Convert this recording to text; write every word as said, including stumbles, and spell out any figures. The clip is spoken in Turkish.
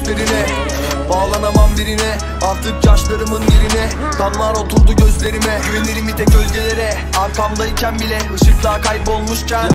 sözlerine. Bağlanamam birine, artık yaşlarımın yerine. Kanlar oturdu gözlerime, güvenirim bir tek gölgelere. Arkamdayken bile, ışıklar kaybolmuşken